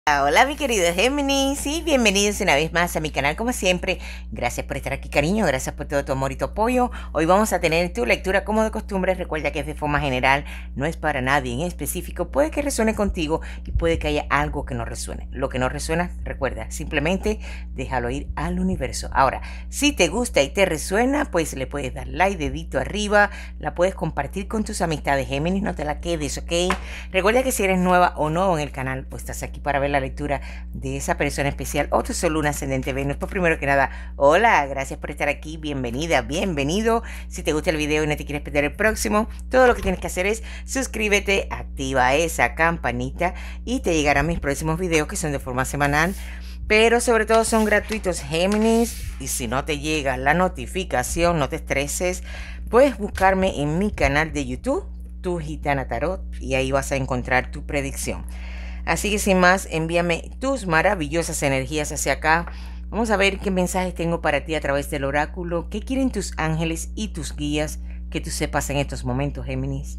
Hola mi querido Géminis y bienvenidos una vez más a mi canal como siempre. Gracias por estar aquí, cariño, gracias por todo tu amor y tu apoyo. Hoy vamos a tener tu lectura como de costumbre. Recuerda que es de forma general, no es para nadie en específico. Puede que resuene contigo y puede que haya algo que no resuene. Lo que no resuena, recuerda, simplemente déjalo ir al universo. Ahora, si te gusta y te resuena, pues le puedes dar like, dedito arriba, la puedes compartir con tus amistades Géminis, no te la quedes, ¿ok? Recuerda que si eres nueva o nuevo en el canal, pues estás aquí para ver la lectura de esa persona especial o tu sol, luna, ascendente, Venus. Pues primero que nada, hola, gracias por estar aquí, bienvenida, bienvenido. Si te gusta el video y no te quieres perder el próximo, todo lo que tienes que hacer es suscríbete, activa esa campanita y te llegarán mis próximos videos que son de forma semanal, pero sobre todo son gratuitos, Géminis. Y si no te llega la notificación, no te estreses, puedes buscarme en mi canal de YouTube, Tu Gitana Tarot, y ahí vas a encontrar tu predicción. Así que sin más, envíame tus maravillosas energías hacia acá. Vamos a ver qué mensajes tengo para ti a través del oráculo. ¿Qué quieren tus ángeles y tus guías que tú sepas en estos momentos, Géminis?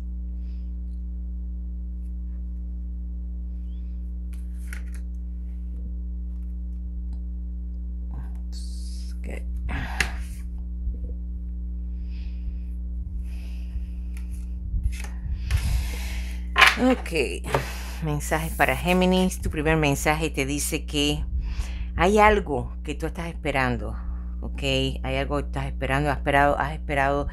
Ok, mensajes para Géminis. Tu primer mensaje te dice que hay algo que tú estás esperando, ok, hay algo que estás esperando, has esperado,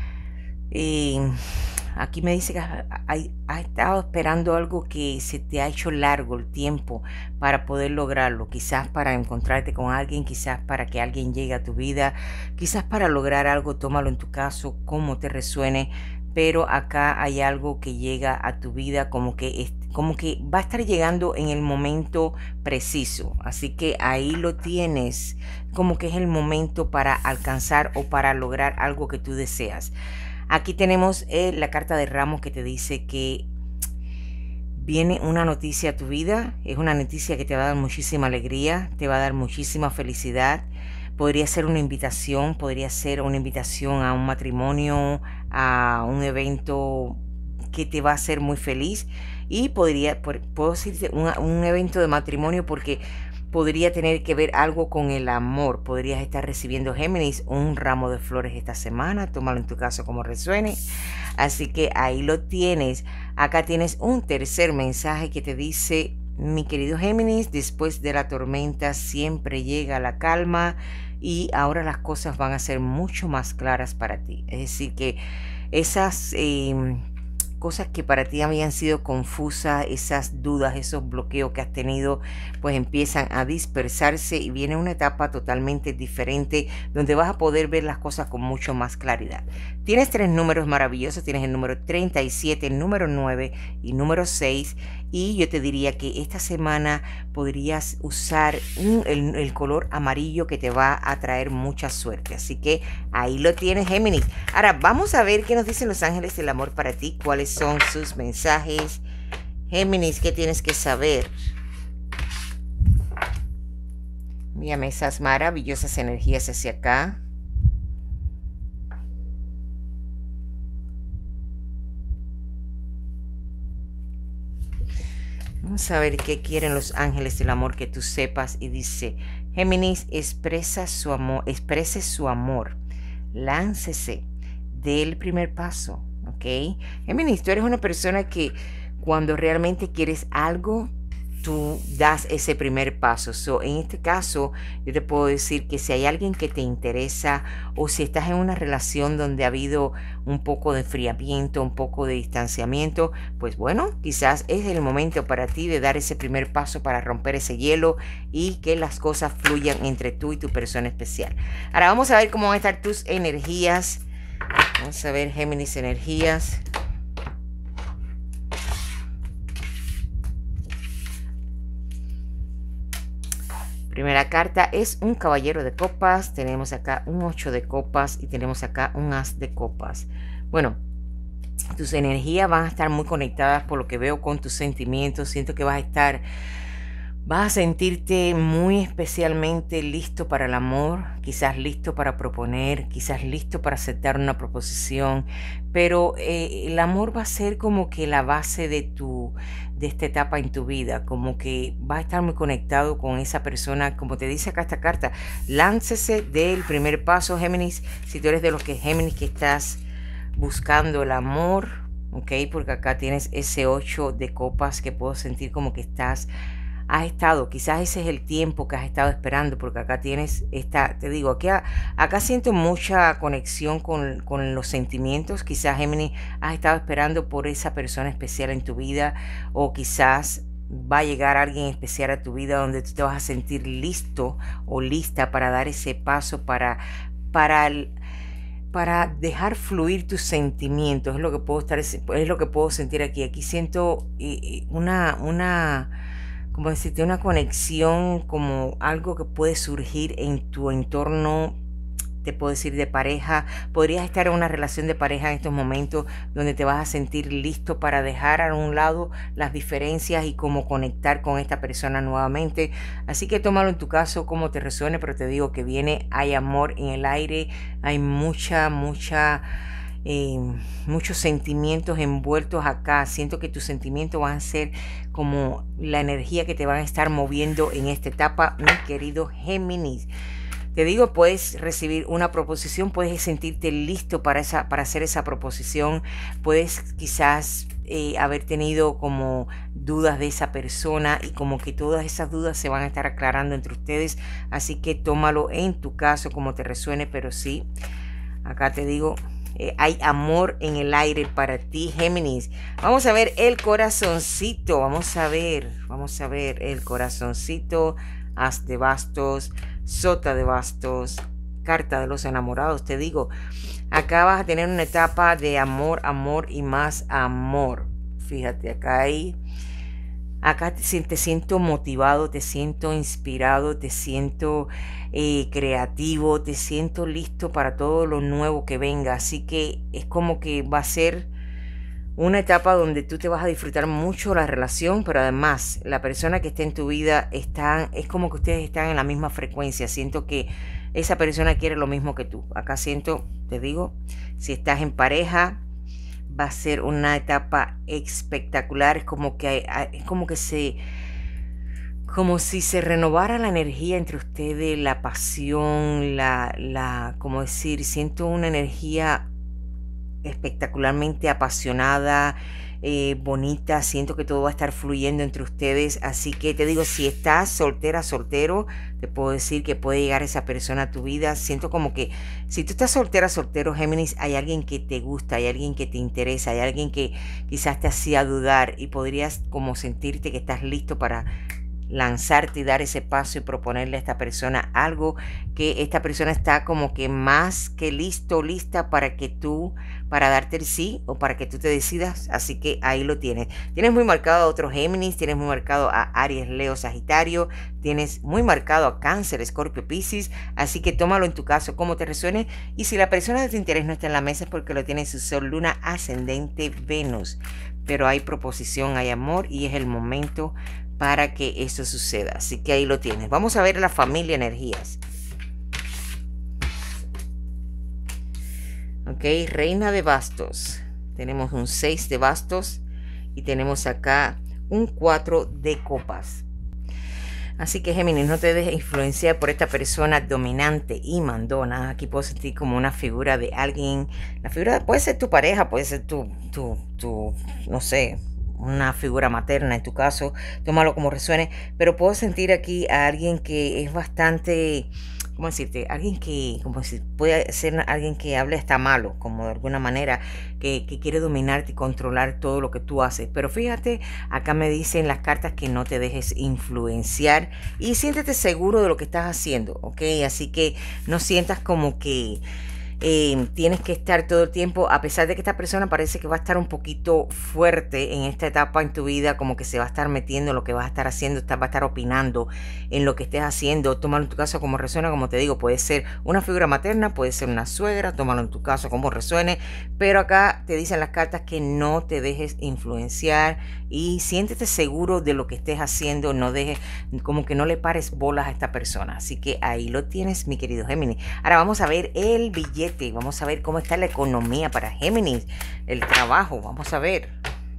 y aquí me dice que has estado esperando algo que se te ha hecho largo el tiempo para poder lograrlo, quizás para encontrarte con alguien, quizás para que alguien llegue a tu vida, quizás para lograr algo, tómalo en tu caso, como te resuene. Pero acá hay algo que llega a tu vida como que va a estar llegando en el momento preciso. Así que ahí lo tienes, como que es el momento para alcanzar o para lograr algo que tú deseas. Aquí tenemos la carta de Ramos que te dice que viene una noticia a tu vida. Es una noticia que te va a dar muchísima alegría, te va a dar muchísima felicidad. Podría ser una invitación a un matrimonio, a un evento que te va a hacer muy feliz. Y puedo decirte un evento de matrimonio porque podría tener que ver algo con el amor. Podrías estar recibiendo, Géminis, un ramo de flores esta semana. Tómalo en tu caso como resuene. Así que ahí lo tienes. Acá tienes un tercer mensaje que te dice: mi querido Géminis, después de la tormenta siempre llega la calma y ahora las cosas van a ser mucho más claras para ti. Es decir, que esas cosas que para ti habían sido confusas, esas dudas, esos bloqueos que has tenido, pues empiezan a dispersarse y viene una etapa totalmente diferente donde vas a poder ver las cosas con mucho más claridad. Tienes tres números maravillosos, tienes el número 37, el número 9 y número 6, y yo te diría que esta semana podrías usar el color amarillo que te va a traer mucha suerte. Así que ahí lo tienes, Géminis. Ahora vamos a ver qué nos dicen los ángeles del amor para ti, cuáles son sus mensajes. Géminis, ¿qué tienes que saber? Envíame esas maravillosas energías hacia acá. Vamos a ver qué quieren los ángeles del amor que tú sepas. Y dice: Géminis, exprese su amor, láncese, dé el primer paso, ¿ok? Géminis, tú eres una persona que cuando realmente quieres algo, tú das ese primer paso. En este caso, yo te puedo decir que si hay alguien que te interesa o si estás en una relación donde ha habido un poco de enfriamiento, un poco de distanciamiento, pues bueno, quizás es el momento para ti de dar ese primer paso para romper ese hielo y que las cosas fluyan entre tú y tu persona especial. Ahora vamos a ver cómo van a estar tus energías. Vamos a ver, Géminis, energías. Primera carta es un caballero de copas, tenemos acá un 8 de copas y tenemos acá un as de copas. Bueno, tus energías van a estar muy conectadas por lo que veo con tus sentimientos. Siento que vas a estar Vas a sentirte muy especialmente listo para el amor, quizás listo para proponer, quizás listo para aceptar una proposición, pero el amor va a ser como que la base de esta etapa en tu vida, como que va a estar muy conectado con esa persona, como te dice acá esta carta. Láncese del primer paso, Géminis, si tú eres de los que Géminis que estás buscando el amor, ok, porque acá tienes ese 8 de copas que puedo sentir como que has estado, quizás ese es el tiempo que has estado esperando, porque acá tienes esta, te digo, acá siento mucha conexión con los sentimientos. Quizás, Géminis, has estado esperando por esa persona especial en tu vida, o quizás va a llegar alguien especial a tu vida donde tú te vas a sentir listo o lista para dar ese paso para para dejar fluir tus sentimientos. Es lo que puedo es lo que puedo sentir aquí. Aquí siento como decirte, una conexión, como algo que puede surgir en tu entorno, te puedo decir, de pareja. Podrías estar en una relación de pareja en estos momentos donde te vas a sentir listo para dejar a un lado las diferencias y cómo conectar con esta persona nuevamente. Así que tómalo en tu caso como te resuene, pero te digo que hay amor en el aire, hay muchos sentimientos envueltos acá. Siento que tus sentimientos van a ser como la energía que te van a estar moviendo en esta etapa, mi querido Géminis. Te digo, puedes recibir una proposición, puedes sentirte listo para hacer esa proposición, puedes quizás haber tenido como dudas de esa persona, y como que todas esas dudas se van a estar aclarando entre ustedes. Así que tómalo en tu caso como te resuene, pero sí, acá te digo, hay amor en el aire para ti, Géminis. Vamos a ver el corazoncito. Vamos a ver el corazoncito. As de bastos, sota de bastos, carta de los enamorados. Te digo, acá vas a tener una etapa de amor, amor y más amor. Fíjate, acá te siento motivado, te siento inspirado, te siento creativo, te siento listo para todo lo nuevo que venga. Así que es como que va a ser una etapa donde tú te vas a disfrutar mucho la relación, pero además la persona que esté en tu vida es como que ustedes están en la misma frecuencia. Siento que esa persona quiere lo mismo que tú. Acá siento, te digo, si estás en pareja, va a ser una etapa espectacular. Es como si se renovara la energía entre ustedes, la pasión, como decir, siento una energía espectacularmente apasionada, bonita. Siento que todo va a estar fluyendo entre ustedes. Así que te digo, si estás soltera, soltero, te puedo decir que puede llegar esa persona a tu vida. Siento como que si tú estás soltera, soltero, Géminis, hay alguien que te gusta, hay alguien que te interesa, hay alguien que quizás te hacía dudar, y podrías como sentirte que estás listo para lanzarte y dar ese paso y proponerle a esta persona algo, que esta persona está como que más que lista para darte el sí, o para que tú te decidas. Así que ahí lo tienes. Tienes muy marcado a otros Géminis, tienes muy marcado a Aries, Leo, Sagitario, tienes muy marcado a Cáncer, Escorpio, Piscis. Así que tómalo en tu caso como te resuene, y si la persona de tu interés no está en la mesa es porque lo tiene su Sol, Luna, Ascendente, Venus. Pero hay proposición, hay amor, y es el momento para que eso suceda. Así que ahí lo tienes. Vamos a ver la familia energías. Ok, reina de bastos. Tenemos un 6 de bastos y tenemos acá un 4 de copas. Así que, Géminis, no te dejes influenciar por esta persona dominante y mandona. Aquí puedo sentir como una figura de alguien. La figura puede ser tu pareja, puede ser tu no sé, una figura materna en tu caso. Tómalo como resuene. Pero puedo sentir aquí a alguien que es bastante, ¿cómo decirte? Alguien que, como si puede ser alguien que hable hasta malo, como de alguna manera, que quiere dominarte y controlar todo lo que tú haces. Pero fíjate, acá me dicen las cartas que no te dejes influenciar y siéntete seguro de lo que estás haciendo, ¿ok? Así que no sientas como que Tienes que estar todo el tiempo, a pesar de que esta persona parece que va a estar un poquito fuerte en esta etapa en tu vida, como que se va a estar metiendo en lo que vas a estar haciendo, va a estar opinando en lo que estés haciendo. Tómalo en tu caso como resuena, como te digo, puede ser una figura materna, puede ser una suegra, tómalo en tu caso como resuene, pero acá te dicen las cartas que no te dejes influenciar y siéntete seguro de lo que estés haciendo, no dejes, como que no le pares bolas a esta persona. Así que ahí lo tienes, mi querido Géminis. Ahora vamos a ver el billete, vamos a ver cómo está la economía para Géminis, el trabajo, vamos a ver.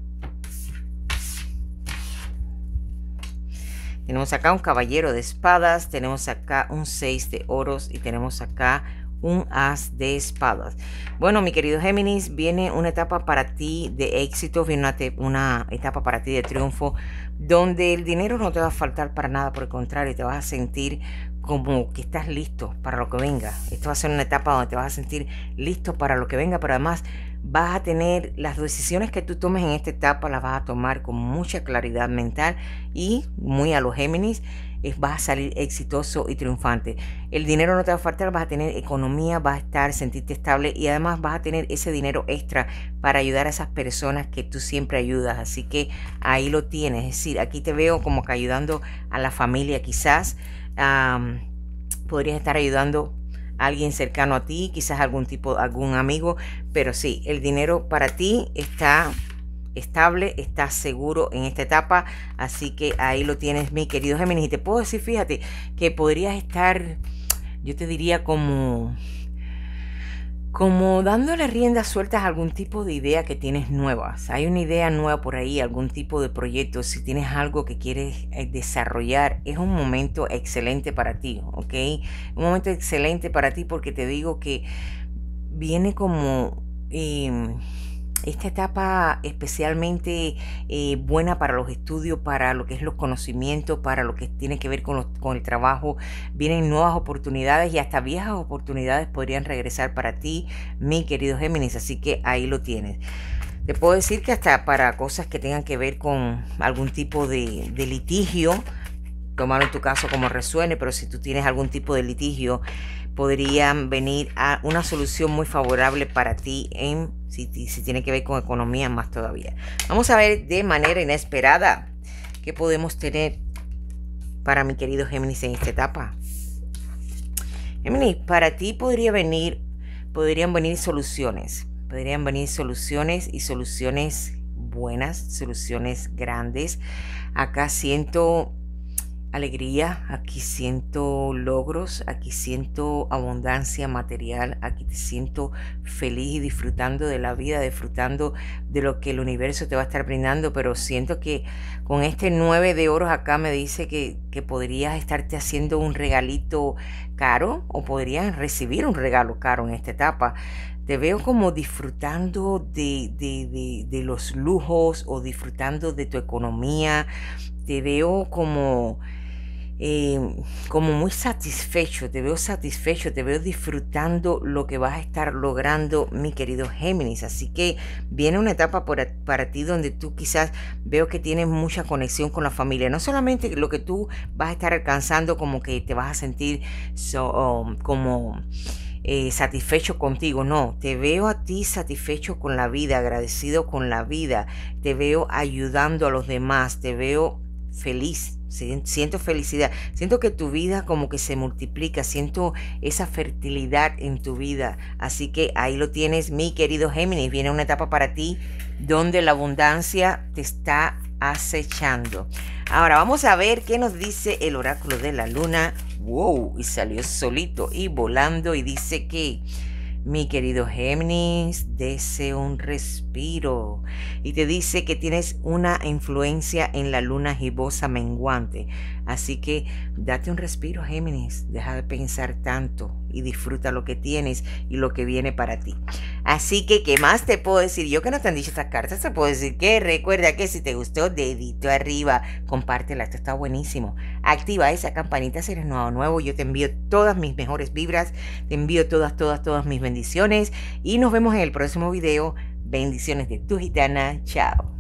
Tenemos acá un caballero de espadas, tenemos acá un 6 de oros y tenemos acá un as de espadas. Bueno, mi querido Géminis, viene una etapa para ti de éxito, viene una etapa para ti de triunfo, donde el dinero no te va a faltar para nada, por el contrario, te vas a sentir como que estás listo para lo que venga. Esto va a ser una etapa donde te vas a sentir listo para lo que venga, pero además vas a tener las decisiones que tú tomes en esta etapa, las vas a tomar con mucha claridad mental y muy a los Géminis. Vas a salir exitoso y triunfante. El dinero no te va a faltar, vas a tener economía, vas a estar, sentirte estable y además vas a tener ese dinero extra para ayudar a esas personas que tú siempre ayudas. Así que ahí lo tienes. Es decir, aquí te veo como que ayudando a la familia quizás. Podrías estar ayudando a alguien cercano a ti, quizás algún amigo, pero sí, el dinero para ti está estable, está seguro en esta etapa, así que ahí lo tienes, mi querido Géminis. Y te puedo decir, fíjate, que podrías estar, yo te diría como dándole riendas sueltas a algún tipo de idea que tienes nuevas. Hay una idea nueva por ahí, algún tipo de proyecto. Si tienes algo que quieres desarrollar, es un momento excelente para ti, ¿ok? Un momento excelente para ti porque te digo que viene como esta etapa especialmente buena para los estudios, para lo que es los conocimientos, para lo que tiene que ver con el trabajo. Vienen nuevas oportunidades y hasta viejas oportunidades podrían regresar para ti, mi querido Géminis. Así que ahí lo tienes. Te puedo decir que hasta para cosas que tengan que ver con algún tipo de litigio, tómalo en tu caso como resuene, pero si tú tienes algún tipo de litigio, podrían venir a una solución muy favorable para ti si tiene que ver con economía más todavía. Vamos a ver de manera inesperada qué podemos tener para mi querido Géminis en esta etapa. Géminis, para ti podrían venir soluciones. Podrían venir soluciones y soluciones buenas, soluciones grandes. Acá siento alegría, aquí siento logros, aquí siento abundancia material, aquí te siento feliz y disfrutando de la vida, disfrutando de lo que el universo te va a estar brindando, pero siento que con este 9 de oros acá me dice que podrías estarte haciendo un regalito caro o podrías recibir un regalo caro en esta etapa. Te veo como disfrutando de los lujos o disfrutando de tu economía. Te veo como muy satisfecho, te veo disfrutando lo que vas a estar logrando, mi querido Géminis. Así que viene una etapa para ti donde tú quizás veo que tienes mucha conexión con la familia. No solamente lo que tú vas a estar alcanzando, como que te vas a sentir satisfecho contigo, no, te veo a ti satisfecho con la vida, agradecido con la vida, te veo ayudando a los demás, te veo feliz. Siento felicidad, siento que tu vida como que se multiplica, siento esa fertilidad en tu vida. Así que ahí lo tienes, mi querido Géminis. Viene una etapa para ti donde la abundancia te está acechando. Ahora vamos a ver qué nos dice el oráculo de la luna. Wow, y salió solito y volando y dice que mi querido Géminis, dese un respiro. Y te dice que tienes una influencia en la luna gibosa menguante. Así que date un respiro, Géminis. Deja de pensar tanto y disfruta lo que tienes y lo que viene para ti. Así que, ¿qué más te puedo decir? Yo que no te han dicho estas cartas, te puedo decir que recuerda que si te gustó, dedito arriba, compártela, esto está buenísimo. Activa esa campanita si eres nuevo. Yo te envío todas mis mejores vibras, te envío todas mis bendiciones y nos vemos en el próximo video. Bendiciones de tu gitana. Chao.